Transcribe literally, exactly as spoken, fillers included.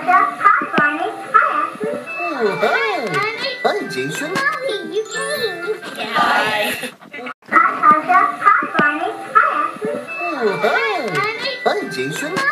Tasha. Hi, Barney. Hi, Ashley. Oh, hi. Hi, Hi, Jason. Molly, you came. Yeah. Hi. Hi, Tasha. Hi, Barney. Hi, Ashley. Oh, hi. Hi, Jason.